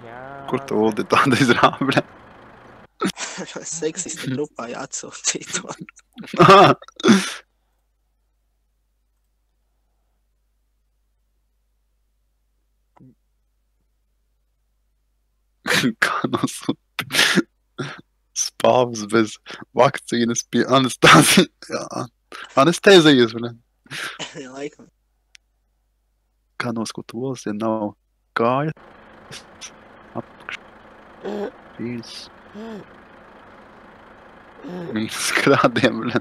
Jā. Kur tu Uldi tāda izrābļa? Seksista grupā jāatsūtīt to. Kā nosūti? Spāvs bez vakcīnas pie anestēzijas, bļa. Laikam. Kā noskūtos, ja nav kāja? Apakš. Mīnus grādiem, bļa.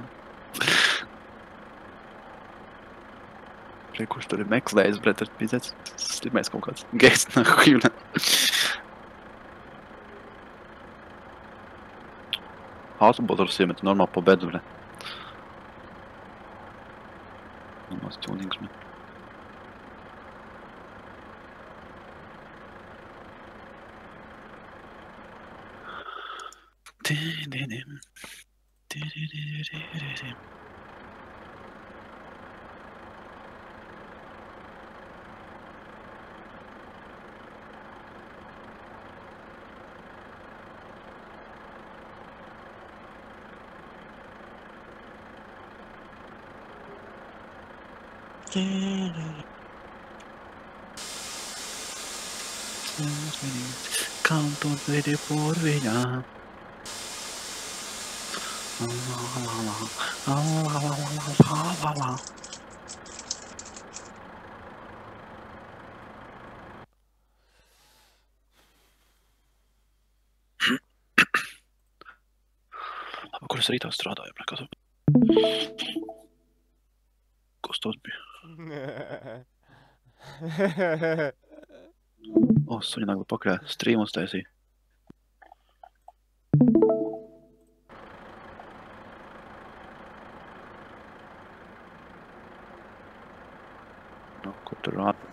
Kurš tur ir meklējis, bļa, tas pīzēts slimēs kaut kāds geists nahuj, bļa. Autobotors iemet normāli pa bedu, bļa. Normāls tunings, bļa. Canto vede por villa. Kur es rītā strādāju, kas tos bija? O, suņa nagla pakrē, streamu uztaisīja. Nu, kur tur rāda?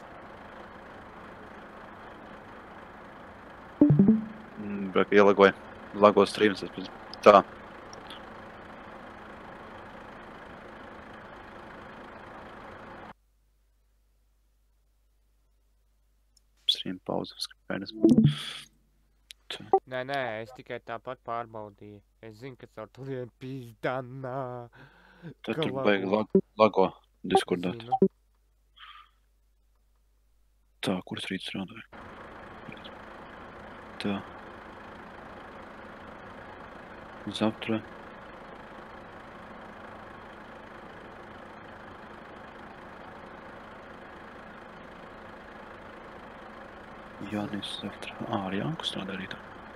Braka ielagoja, lago streams, tā. Stream pauze, skaidrs. Nē, es tikai tāpat pārbaudīju. Es zinu, ka caur tu vien pizdanā. Tad tur baigi lago diskurdēt. Tā, kuras rīt strādāju? Tā. Zavtra. Jānis zavtra. Ar Janku strādā rītā.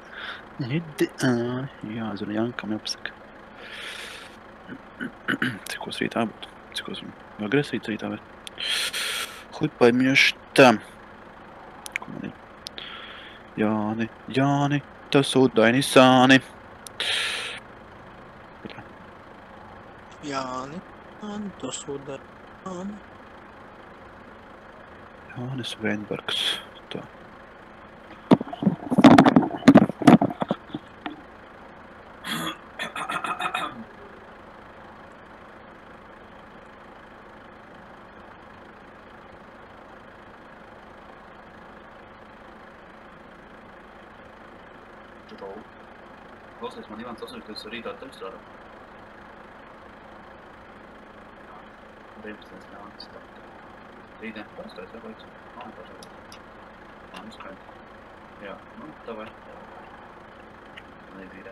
Jāzina Jankam jāpasaka. Cikos rītā būtu? Cikos agresīts rītā vēl? Хуй поймешь там. Jāni, tas udaini sāni. Jāni, tas udaini sāni. Jānis Veinbergs. Tā. Klausies, man Ivans Osurs, ka es rītā tev strādā. 19. Jānis tā. Rītdien pārstājas, jā, laiks? Pārstājas. Skaidrs. Jā, nu, tavai. Nezīrē.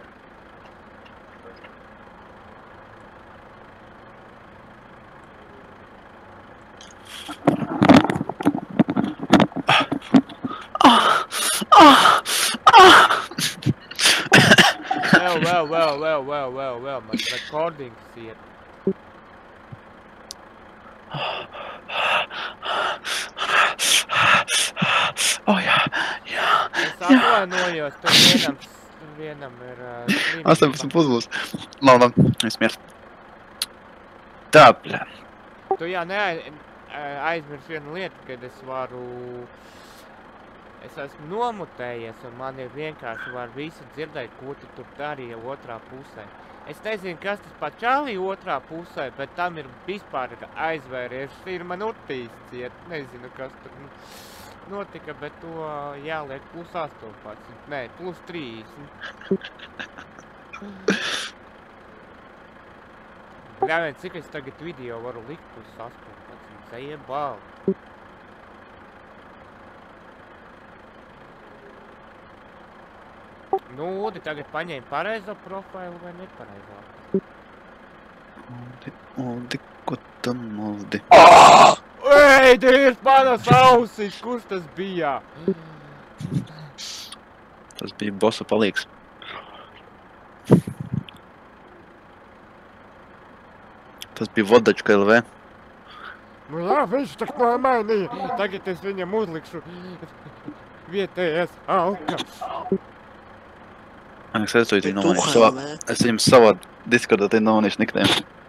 Well, man recordings iet. Jā. Es atvainojos, tur vienam ir... 18 būs. Labi, es miers. Tā, bļā. Tu jā, aizmirs vienu lietu, kad es esmu nomutējies un man ir vienkārši var visu dzirdēt, ko tu tur darīja otrā pusē. Es nezinu, kas tas pa čālī otrā pusē, bet tam ir vispār aizvēries. Ir man utīs ciet, nezinu, kas tur... notika, bet to jāliek plus 18. Nē, plus 30. Bļāvien, cik es tagad video varu likt plus 18? Zajebal. Nu, Udi, tagad paņēmi pareizo profilu vai nepareizo? Uldi, ko tu muldi? Ej, Dievs, manas ausis! Kurš tas bija? Tas bija bosa palīgs. Tas bija Vodačka LV. Nu jā, viņš tak mainīja. Tagad es viņam uzlikšu vietējais alkas. Es redzu, viņu nomanīšu savā... Es viņam savā Discordā te nomanīšu nickname.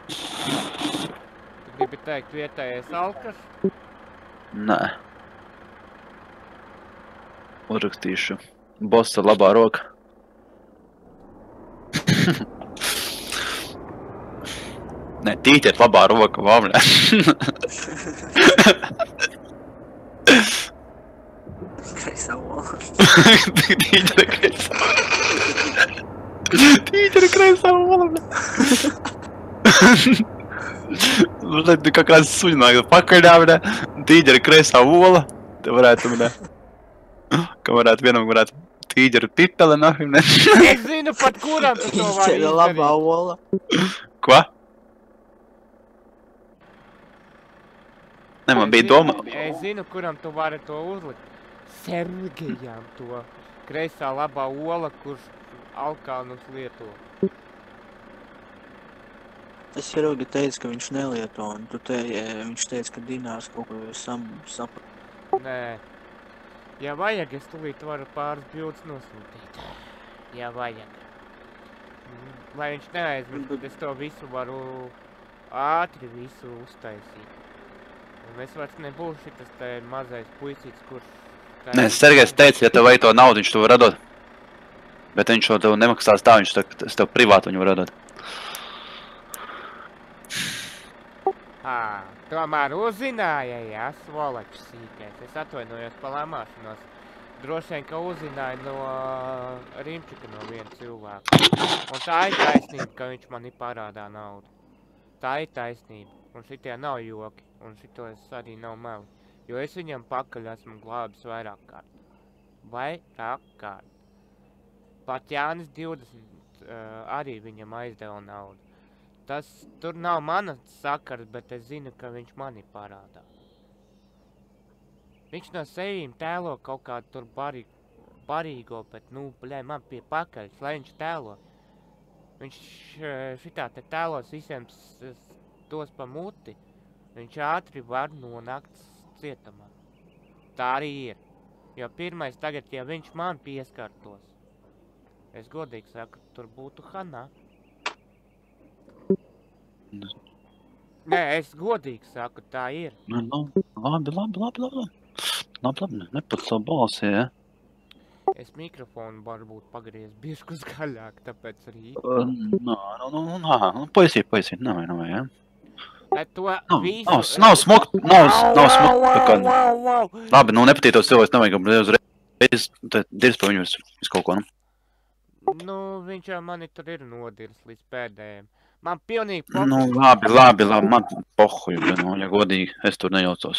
Tu gribi teikt vietējais alkas? Nē. Uzrakstīšu. Bossa labā roka. Nē, tīķēt labā roka, vāmļā. Kreisā ola. Tīķere kreisā. Tīķere kreisā ola. Uzliek, kā kāds suņi nāk pakaļā, bļā. Tīķere kreisā ola. Te varētu, bļā. Ka varētu vienam varētu tīģeru pipele, nahim, ne? Es zinu, pat kuram tu to vari Tīķere labā izdarīt. ola. Ko? Ne, man bija doma. Es zinu, kuram tu vari to uzlikt. Sergejām to kreisā labā ola, kurš alkānus lieto. Es ierogi teicu, ka viņš nelieto, un tu viņš teica, ka Dinārs kaut ko saprat. Nē. Ja vajag, es tūlīt varu pāris bildes nosūtīt. Ja vajag. Lai viņš neaizmirst, tad es to visu varu ātri visu uztaisīt. Un es vairs nebūšu šitas te mazais puisīts, kurš... Nē, Sergejs teica, ja tev vajag to naudu, viņš to var radot. Bet viņš to tev nemaksās tā, viņš tev privātu viņu var radot. Tomēr uzzināja, jā, svolačs sīkais. Es atvainojos pa lamāšanos. Droši vien, ka uzzināja no Rimčika no viena cilvēka. Un tā ir taisnība, ka viņš mani parādā naudu. Tā ir taisnība. Un šitie nav joki. Un šito es arī nav meli. Jo es viņam pakaļ esmu glābis vairāk kārt. Vairāk kārt. Pat Jānis 20 arī viņam aizdeva naudu. Tas tur nav manas sakars, bet es zinu, ka viņš mani parādā. Viņš no sevīm tēlo kaut kādu tur barīgo, bet, nu, bļai, man pie pakaļs, lai viņš tēlo. Viņš šitā te tēlos visiem tos pa muti. Viņš ātri var nonākt cietumā. Tā arī ir. Jo pirmais tagad, ja viņš man pieskartos, es godīgi saku, tur būtu hanā. Nē, es godīgi saku, tā ir. Labi, nepat savu balsi, ja? Es mikrofonu varbūt pagriez bišku skaļāk, tāpēc arī... Paisiet, nav, ja? Bet to visu... Nav smukt, tā kā... Labi, nu nepatītos cilvēks, nevajag uzreiz, dirs pa viņu visu kaut ko, nu? Nu, viņš jau mani tur ir nodirs līdz pēdējiem. Man pilnīgi pohuļ. Nu, labi, man pohuļ, nu, ja godīgi, es tur nejaucos.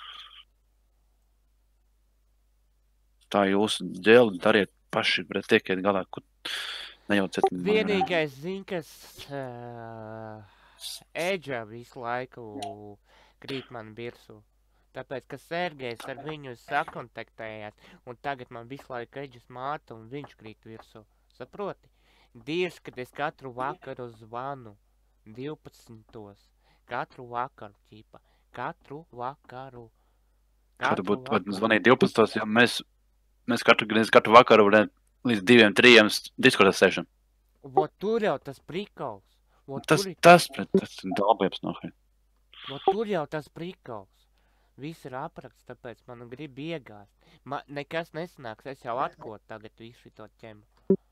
Tā jūsu dēli dariet paši, bet tiekiet galā, kur nejauciet. Vienīgais zin, kas Edža visu laiku krīt man virsū. Tāpēc, ka Sergejs ar viņu sakontaktējās, un tagad man visu laiku Edžas māta, un viņš krīt virsū. Saproti? Dievs, kad es katru vakaru zvanu 12. Katru vakaru, ķipa. Katru vakaru. Kādu būtu zvanīt 12. ja mēs katru vakaru līdz 2-3 Discordā sēžam. Vot tur jau tas prikals. Tas ir dalbieps nohai. Vot tur jau tas prikals. Viss ir apraksts, tāpēc man grib iegāst. Nekas nesanāks, es jau atkot tagad visu šito ķemu.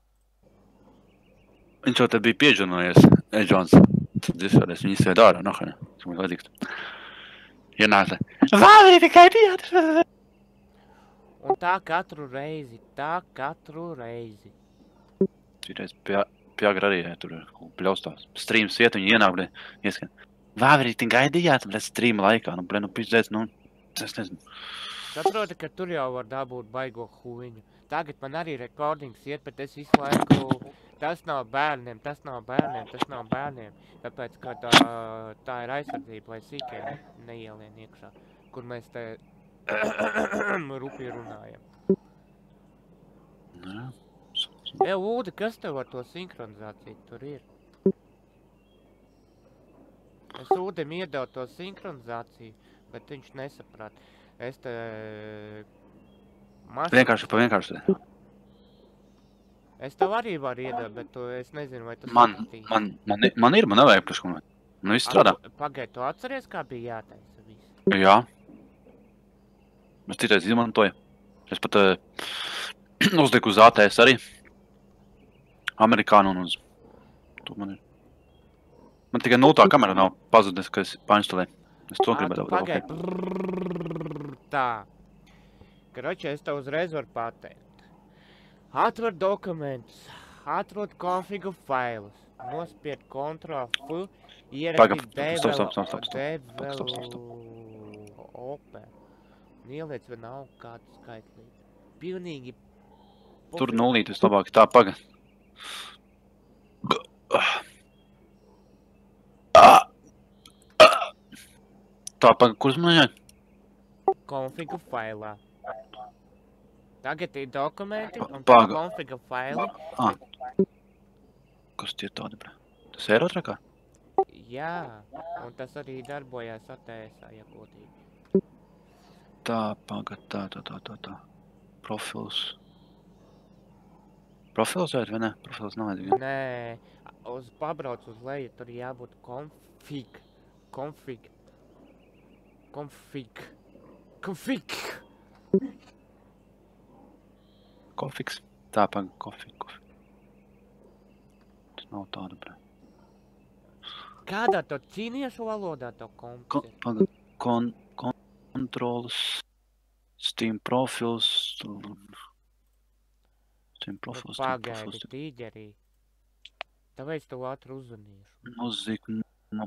Viņš jau te bija piežanojies, Edžons. Tad es viņu izsēd ārā, nohai. Tas man vajadzīgs. Ienāca. Vāli tikai bijāt! Un tā katru reizi, Citreiz pie agra arī, tur ir pļaustās. Streams iet, viņi ienāk, ieskan. Vāverī, ti gaidījāt, stream laikā, nu, pizdēs, es nezinu. Saproti, ka tur jau var dabūt baigo huiņu. Tagad man arī rekordings iet, bet es visu laiku, tas nav bērniem. Tāpēc, ka tā ir aizsardzība, lai sīkie neielien iekšā, kur mēs te rupi runājam. Jā. Ūde, kas tev ar to sinhronizāciju tur ir? Es Ūdem iedevu to sinhronizāciju, bet viņš nesaprāt. Es te... Vienkārši. Es tev arī varu iedot, bet es nezinu, vai tas sapratīs. Man nevajag priekškumēt. Nu, viss strādā. Pagaid, tu atceries, kā bija jātaisa viss? Jā. Es citreiz izmantoju. Es pat uzliku uz ATS arī. Amerikānu un uz... Tu man ir. Man tikai nultā kamera nav pazudis, ka es painstalēju. Es to gribētu dabūt. Pagaid. Tā. Karoči, es tev uzreiz varu pateikt. Atver dokumentus, atrod konfigu failus, nospied Ctrl+F, ierakstīt developer. Ieliec vienalga kādu skaitlīti. Pilnīgi... Tur nulīt vislabāk. Tā, paga. Tā, paga, kurš man jāņem? Konfigu failā. Tagad ir dokumenti un Paga. konfigu faili. Kas tie tādi, bre? Tas Aerotrakā? Jā, un tas arī darbojās ATS-ā, ja godīgi. Tā, paga, tā. Profils. Profils vajag, vai ne? Profils nav vajag. Nē, pabrauc uz leju, tur jābūt config. Konfigs. Tā, paga, konfig. Tas nav tāda, bre. Kādā to ķīniešu valodā to konfigs? Paga, kontrols, Steam profils, Pagaidi, tīģerī. Tāpēc tu ātri uzzvanīšu. Muzika,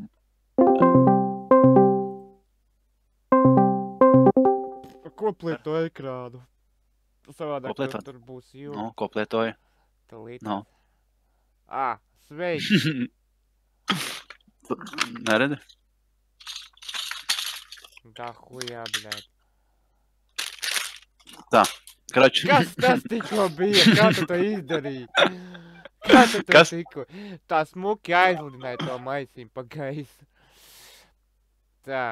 Koplieto ekrānu. Savādāk Koplietot? tur būs jūra. no, ko plietoju? Talīt. No. Sveiki! Neredi? Tā hujā, bļēt. Tā, krač. Kas tas tikko bija? Kā tu to izdarīji? Kā tu to Kas? tikko? Tā smuki aizlidināja to maisīm pa gaisu. Tā.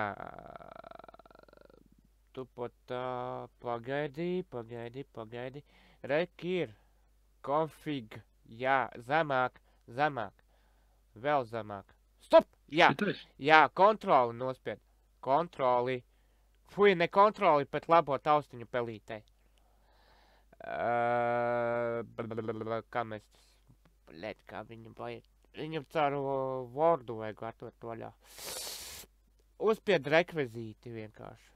Tu pat tā pagaidi. Rek ir. Config. Jā, zemāk. Vēl zemāk. Stop! Jā, Šitais? jā, kontroli nospied. Kontroli. Fui, ne kontroli, bet labo taustiņu pelītei. Kā mēs... Bļēt, kā viņam vajag. Viņam caur Wordu vajag atvērt vaļā. Uzspied rekvizīti vienkārši.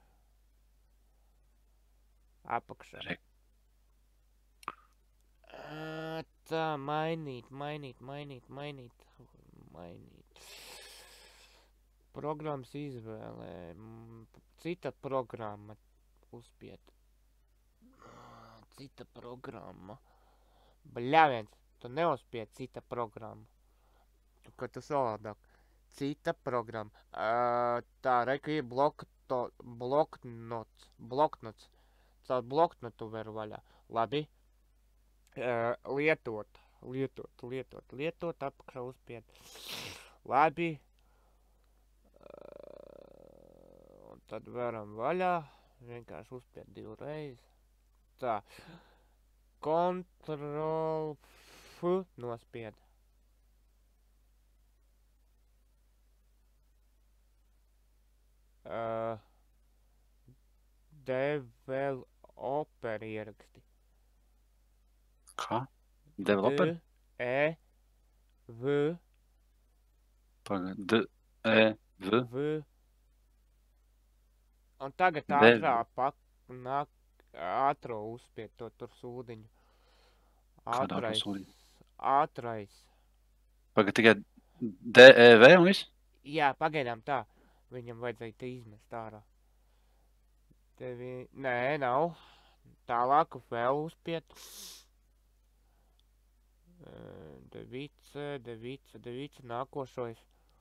Apakšā. Tā, mainīt. Programmas izvēlē. Cita programma. Uzspied. Cita programma. Bļāviens, tu neuzspied cita programma. Kad tu savādāk. Cita programma. Tā, reka ir bloknots. Caur bloknotu veru vaļā. Labi. Lietot, apakšā uzspied. Labi. Un tad veram vaļā. Vienkārši uzspied divreiz. Tā. Ctrl+F nospied. Developer ieraksti. Kā? Developer? V. Paga, V. Un tagad ātrā nāk ātro uzspied to tur sūdiņu. Kādā ātro sūdiņu? Ātrais. Pagad tikai DEV un viss? Jā, pagaidām tā. Viņam vajadzēja te izmest ārā. Tevi... Nē, nav. Tālāk vēl uzspied. Device, nākošais.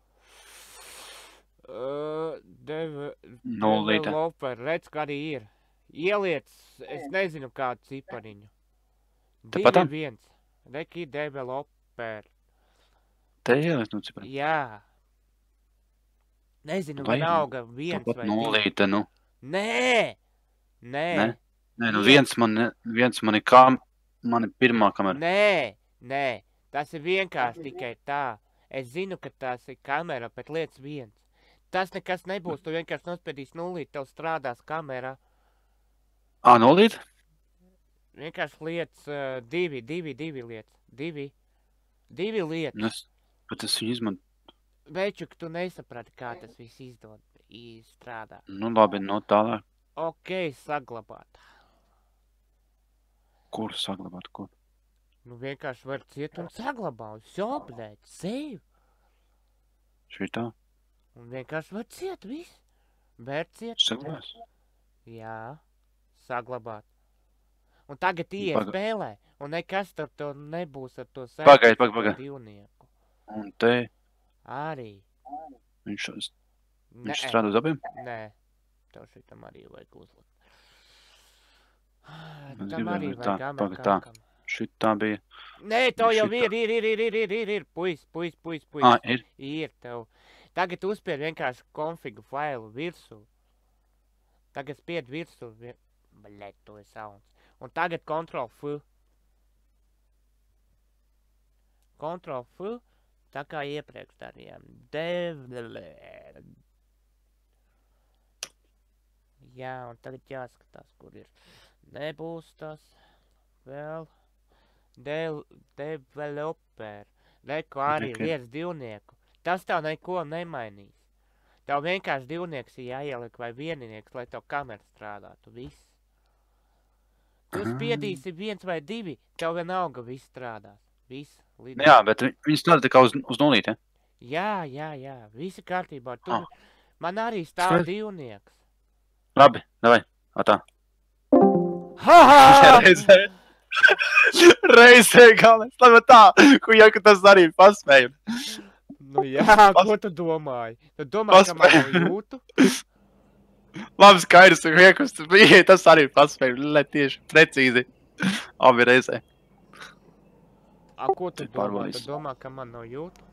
Developer, redz, kā arī ir. Ieliec, es nezinu kādu cipariņu. Tepat tā? 2-1. Reki developer. Te ieliec no cipariņu. Jā. Nezinu, Vai vienalga 1 Tāpat vai 2. nulīte, nu. Nē! Nē, nu viens man ir kā, man ir pirmā kamera. Nē, tas ir vienkārši tikai tā. Es zinu, ka tas ir kamera, bet lietas viens. Tas nekas nebūs, tu vienkārši nospiedīsi nulīt, tev strādās kamera. Ā, nulīte? Vienkārši lietas 2 lietas. 2 lietas. Bet es viņu izmantu. Večuk, tu nesaprati, kā tas viss strādā. Nu labi, no tālāk. Ok, saglabāt. Kur saglabāt, kur? Nu vienkārši var ciet un saglabāt. Šo, blēd, save. Šitā? Un vienkārši var ciet, viss. Vērt ciet. Saglabās? Jā, saglabāt. Un tagad iet spēlē, un nekas tur to nebūs ar to Pagaid. divnieku. Un te Arī. viņš strādā uz abiem? Nē, tev šitam arī vajag uzlikt. Es Tam arī gribēju vajag pagaid tā. Šitā bija. Nē, tev jau Šitā. ir, puis. Ā, ir? Ir tev. Tagad uzspied vienkārši konfigu failu virsū. Tagad spied virsū. Bļet, to ir sauns. Un tagad Ctrl F. Ctrl F. Tā kā iepriekš darījām. Jā, un tagad jāskatās, kur ir. Nebūs tas. Vēl. Developer. Reku arī lietas divnieku. Tas tev neko nemainīs. Tev vienkārši divnieks ir jāieliek vai vieninieks, lai tev kamera strādātu. Viss. Tu spiedīsi 1 vai 2, tev vienalga viss strādās. Viss. Jā, bet viņi strādā tikai uz nulīti, ja? Jā. Visi kārtībā. Tur man arī stāv divnieks. Labi, davai. Tā. Ha! Reizē galvenais. Labi tā, ka tas arī paspēja. Nu jā, ko tu domāji? Tu domāji, ka man to jūtu? Labi, skaidrs, ka tu bija, tas arī paspēja. Lai tieši precīzi. Abi reizē. A, ko tu domā? Tu domā, ka man nav jūtu?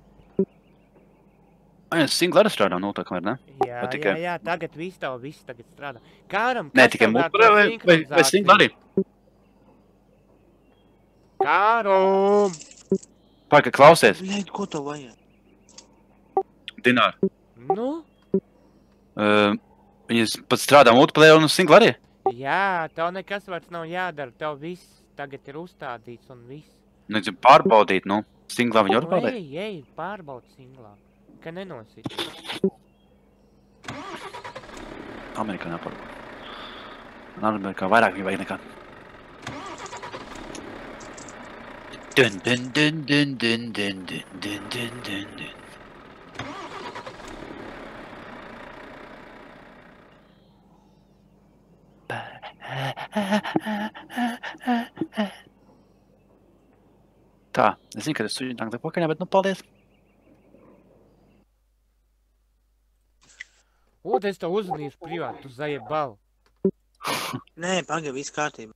Singla arī strādā nultā kamera, ne? Jā, tagad viss tagad strādā. Kāram, Ne tikai multā, vai singla arī? Kārum! Pagaid, klausies. Bļaļ, ko tev vajag? Dināri. Nu? Viņas pat strādā multiplayer un singla arī? Jā, tev nekas vairs nav jādara. Tev viss tagad ir uzstādīts un viss. Nu, es pārbaudīt, nu. Singlā viņu var pārbaudīt? Ej, pārbaud singlā. Ka nenosīt. Amerikā nepārbaud. Amerikā vairāk viņa vajag nekā. Dun. Tā, es zinu, ka tas suģi nāk pakaļā, bet nu paldies. Ot, es tev uzvanīšu privāti, tu zajebal. Nē, pagaid, viss kārtībā.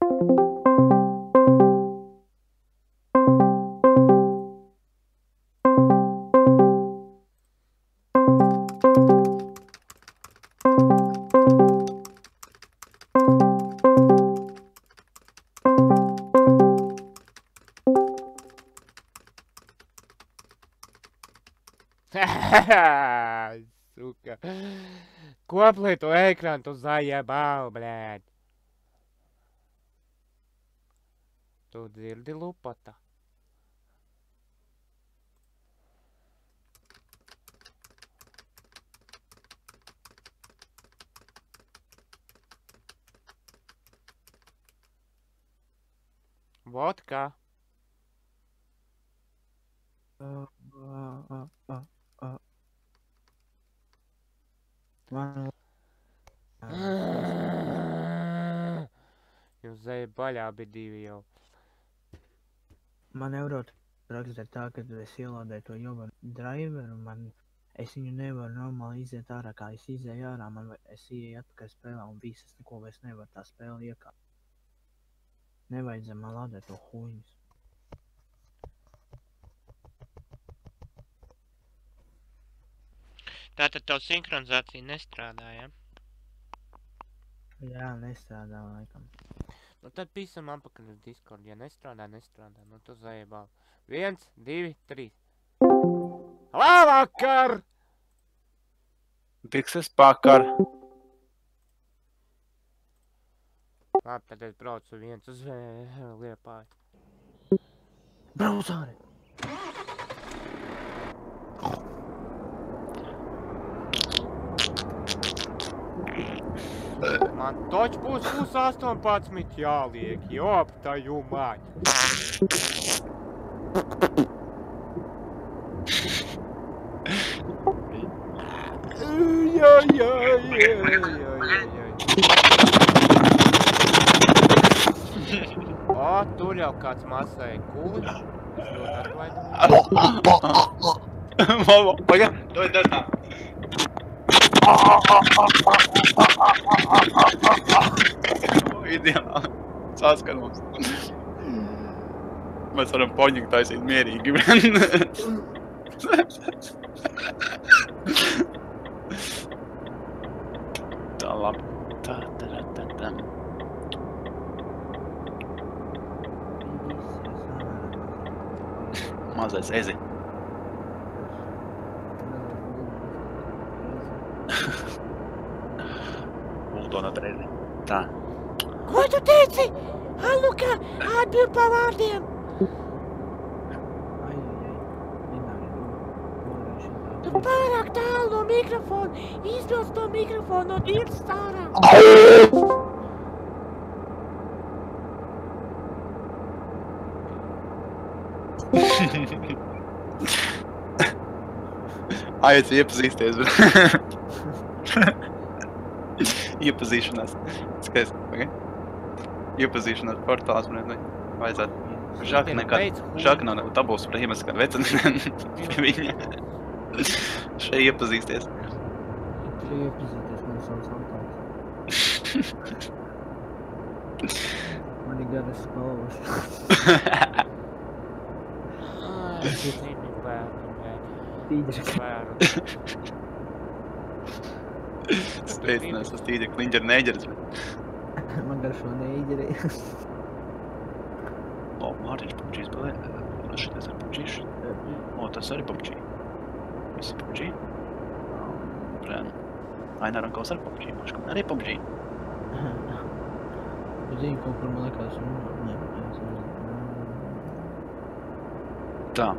Suka. Koplieto ekrānu, tu zajebal, blēd. Tu dzirdi lupata. Vodka. Man Jūs zēja baļā bija 2 jau. Man Eurotrax ir tā, kad es ielādēju to Jovan driveru, es viņu nevaru normāli iziet ārā, kā es izēju ārā, es ieeju atpakaļ spēlē un viss, es neko vairs nevaru tā spēle iekāpt. Nevajadzēja man lādēt to huņus. Tātad tev sinhronizācija nestrādā, ja? Jā, nestrādā laikam. Nu tad pīsam atpakaļ uz Discord, ja nestrādā, nu tu zējabā. 1, 2, 3. Labvakar! Tikses pakar. Labi, tad es braucu viens uz Liepāju. Brauc ārā! Man toč būs 18 jāliek, jop, tā jūmāņi. O, tur jau kāds masēja kuli. Es ļoti atvainojos. Mama, pagaid, dod tā. Ideāli. Sāskan mums. Mēs varam poņiku taisīt mierīgi. Tā labi. Tā. Mazais ezi. Uldonat reizi. Tā. Ko tu teici? Aluka, atbild pa vārdiem. Tu pārāk tālu no mikrofona. Izbilst no mikrofona un dirst ārā. Aiet iepazīsties. Iepazīšanās. Skaisti, pagaid. Iepazīšanās portāls, vajadzētu. Žaka nav dabūs par iemeslu, kad vecani pie viņa. Šeit iepazīsties. Šeit iepazīsties, man sauc Antāls. Man ir garas spalvas. Spēcinās uz tīģa kliņģera neģeris. Man garšo neģeri. O, Mārtiņš PUBG spēlē. Šitais ar PUBG. O, tas arī PUBG. Visi PUBG. Brēnu. Aināram kaus ar PUBG. Maškam arī PUBG. Tu zini, kaut kur man likās. Tā.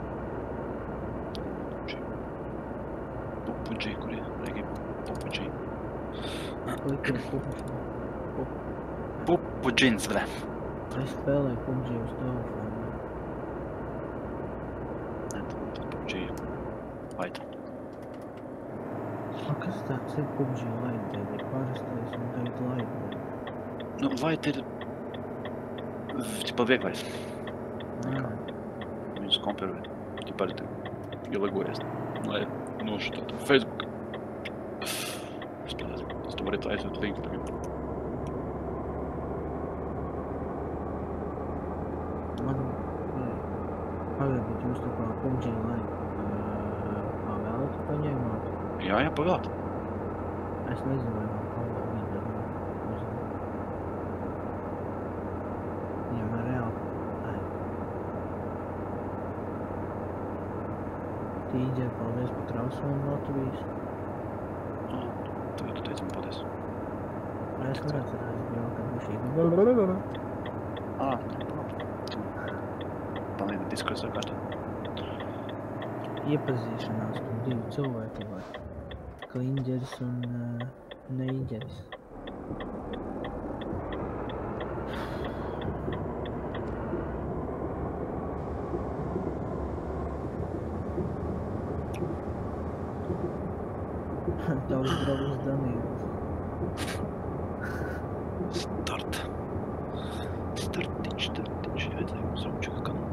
PUBG, kur ir? Reigi, PUBG. PUBGins, vrē. Es spēlēju PUBG uz telefonu. Nē, tā PUBG Lite. Kas tāds ir PUBG Lite? Tad ir parastais un tagad Lite. Nu, Lite ir... Ķipa vieglais. Viņus kompirēt. Ķipa arī ielegojies. Lai nošutāt Facebook. Es to varētu aizvēt linku tagad. Pagaidiet, jūs tā kā PUBG Lite pavēlat paņēmāt? Jā, pavēlat. Es nezinu, vai man pavēlat. Ja man reāli... Tīģeri, paldies par transformu Latvijas. Tagad tu teici man paldies. Es neatcerās, kad bija Palīdzi Discord sakārtā. Iepazīšanās, tur 2 cilvēki var. Kliņģeris un neiģeris. Tavs draugs Danīls. Startiņš, vajadzēja mums aučaka kanālu.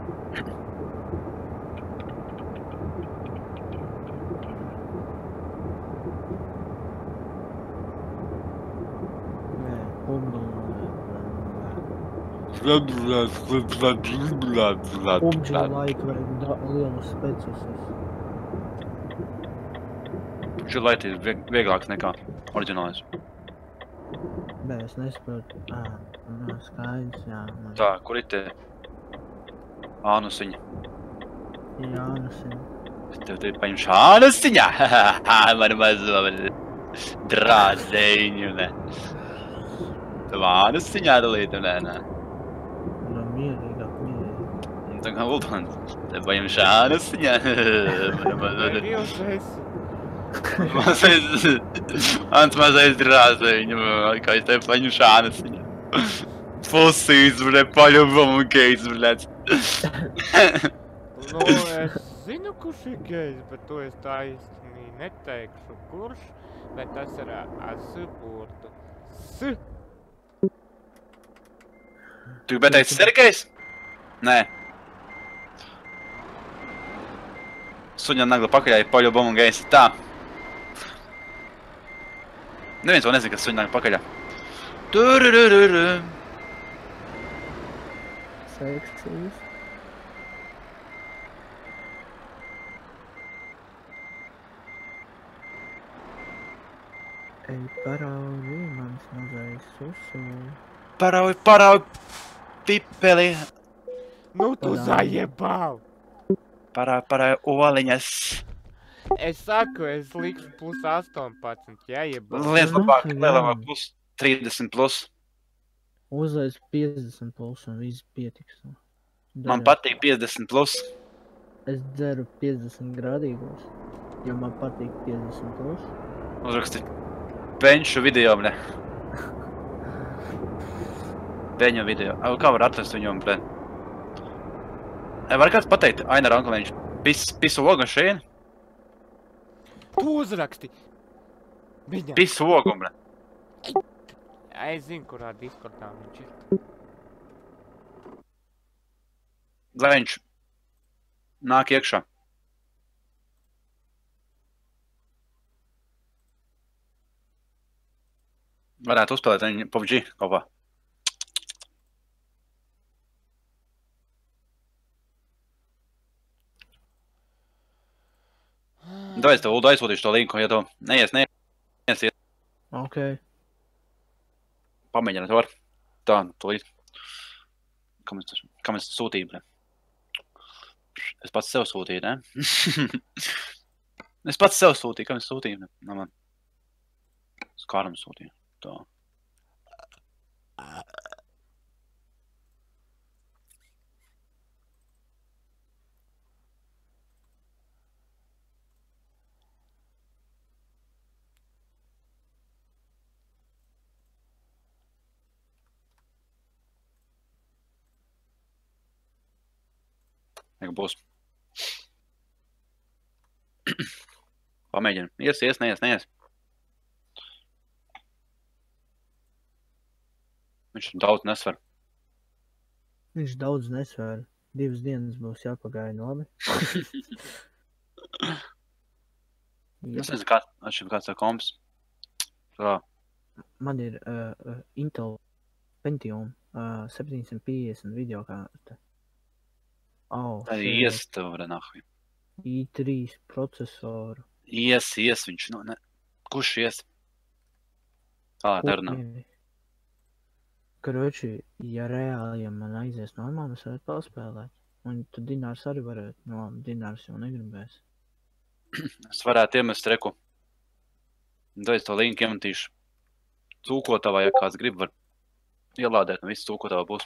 Nē, Umģi laika vajag lielus specusus. Žilait ir vieglāks nekā oriģinālais. Bē, es nesaprotu. Skaidrs, jā. Tā, kur ir te ānusiņa? Jānusiņa. Tev te paņemšu ānusiņā? Man mazo drāzeņu, ne? Tev ānusiņā dalītu, ne? No mierīgāk. Tā kā Uldons, te paņemšu ānusiņā? Vai jūs esi? Mazais drāzeņu, kā es te paņemšu ānusiņā. Fosīs, paļuvam un gejs, blēc. Nu, es zinu, kurš ir gejs, bet to es tā īsti neteikšu, kurš, bet tas ir burtu. S. Tu gribēji teikt Sergejs? Nē. Suņa nagla pakaļā ir paļuvam un gejs. Tā. Neviens vēl nezina, kas suņa nagla pakaļā. Tururururu. Seksīs. Ej, paraugi, mans mazais susu. Parauj, pipeli. Nu, tu zajebāv! Parauj, oliņas. Es saku, es likšu plus 18, ja jebāv. Liec labāk, lielāmāk plus 30 plus. Uzliec 50 plus un viss pietiks. Man patīk 50 plus. Es dzeru 50 grādīgos, jo man patīk 50 plus. Uzraksti Peņšu video, ble. Peņu video. Kā var atrast viņu, ble? Var kāds pateikt, Ainar Anklēņš, pisu logu šeit? Tu uzraksti! Viņam! Pisu logu, ble. Es zinu, kurā Discordā viņš ir. Lai viņš nāk iekšā. Varētu uzspēlēt viņu PUBG kopā. Davai, es tev Uldu aizsūtīšu to linku, ja tu neies. Ok. Pamēģināt var. Tā, tūlīt. Kam es sūtīju, bre? Es pats sev sūtīju, ne? Es pats sev sūtīju, kam es sūtīju, ne? Man. Es kāram sūtīju. Tā. Neka būs. Pamēģinu. Neies. Viņš daudz nesver. Viņš daudz nesver. 2 dienas būs jāpagaida, labi? Es nezinu, kāds tā komps. Tā. Man ir Intel Pentium 750 videokarte. Tā ir tev, Renahi. i3 procesoru. Ies, viņš, nu, ne. Kurš ies? Tā runā. Karoči, ja reāli, ja man aizies normāli, mēs varētu paspēlēt. Un tad Dinārs arī varētu, no Dinārs jau negribēs. Es varētu iemest reku. Daiz to linku iemetīšu. Cūkotavā, ja kāds grib, var ielādēt, un viss cūkotavā būs.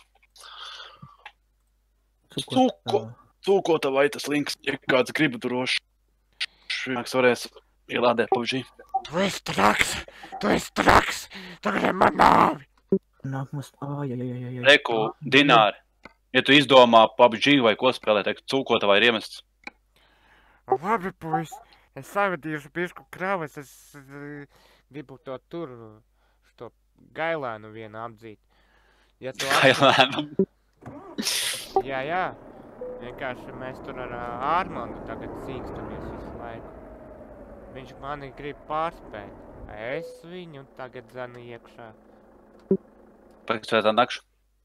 Cūkotavā ir tas links, ja kāds grib droši. Vienāks varēs ielādēt PUBG. Tu esi traks! Tagad ir man nāvi! Nākamās, Reku, Dināri, ja tu izdomā PUBG vai ko spēlēt, cūkotavā ir iemests. Labi, puis, Es savadīšu bišku kravas, es gribu to tur, šo gailēnu vienu apdzīt. Ja tu Kailēnam. Jā. Vienkārši mēs tur ar Ārmandu tagad cīkstamies visu laiku. Viņš mani grib pārspēt. Es viņu tagad zanu iekšā. Pēc svētā nakšu.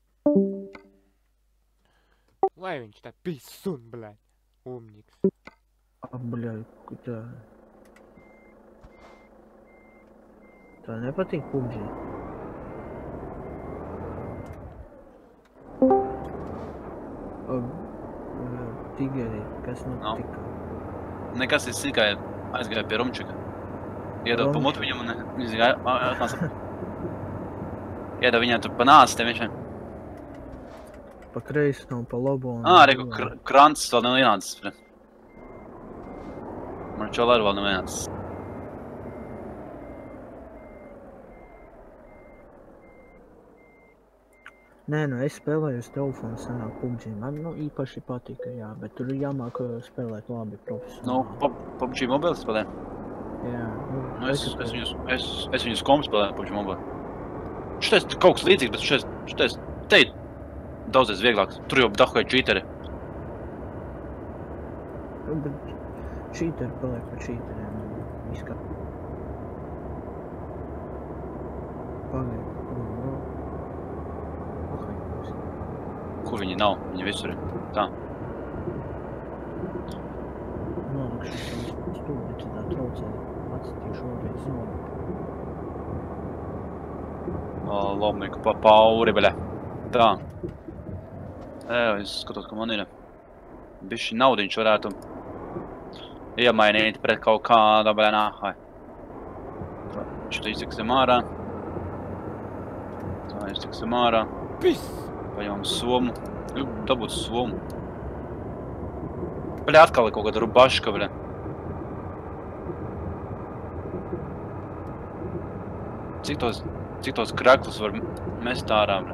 Lai viņš tā pisun, bļaļ. Umniks. Bļaļ, tā nepatīk PUBG. Tigeri, kas notika? Nekas, es tikai aizgāju pie Rumčika. Iedevu pa mutu viņam un viņš gāja atnāca. Iedevu viņam tur pa nāci, te viņš vien. Pa kreisi un pa labo un... Reku, krants vēl nav ienācis. Man čola arī vēl nav ienācis. Nē, nu es spēlēju uz telefonu senāk PUBG. Man īpaši patika, jā, bet tur ir jāmāk spēlēt labi profesionāli. PUBG mobile spēlē? Jā. Es viņus kompu spēlēju PUBG mobile. Šitais kaut kas līdzīgs, bet šitais te ir daudzies vieglāks. Tur jau dahukai cheateri. Bet cheateri paliek par cheateriem. Izskat. Pagaid. Kur viņi nav? Viņi visur ir. Tā. Nolikšu šo stūri, citādi traucē. Atsatīšu vēlreiz zonu. Lomniku pa pauri, beļa. Tā. Es skatos, ka man ir. Bišķi naudiņš varētu iemainīt pret kaut kādu, beļa, nāhai. Šitā iztiksim ārā. Tā iztiksim ārā. Pis! Paņemam somu. Dabūt somu. Bļa, atkal ir kaut kāda rubaška, bļa. Cik tos kreklus var mest ārā, bļa?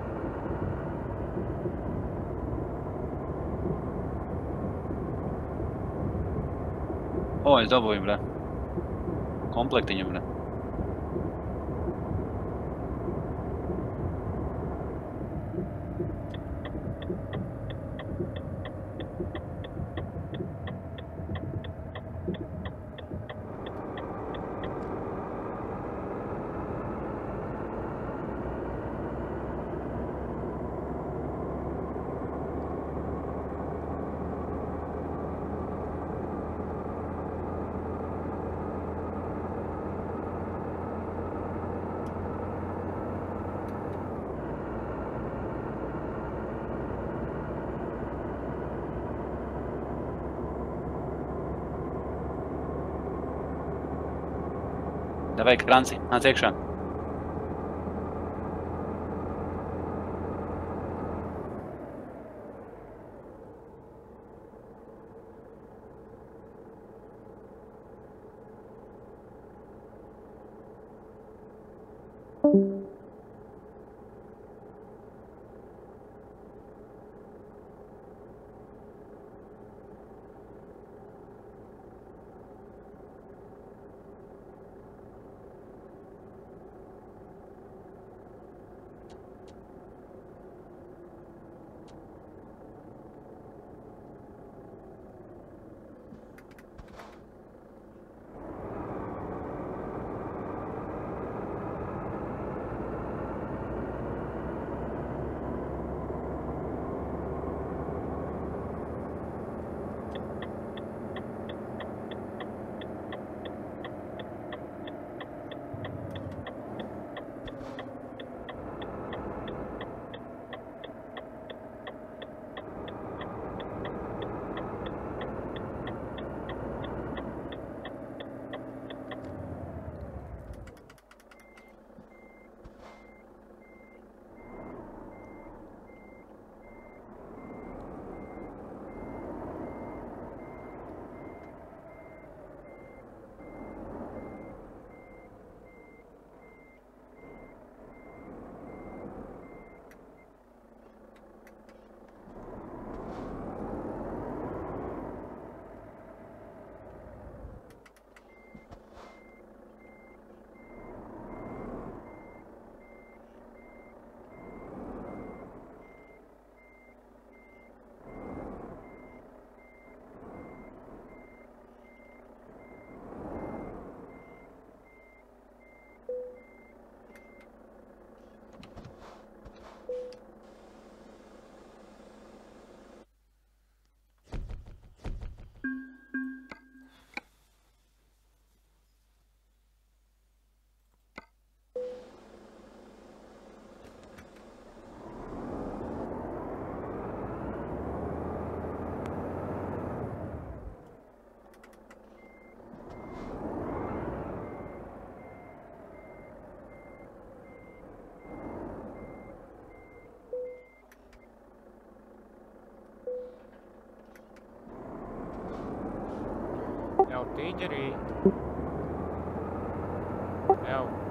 Es dabūju, bļa. Komplektiņu, bļa. Davai, Kranci, nāc iekšā. tīģerī. Jau.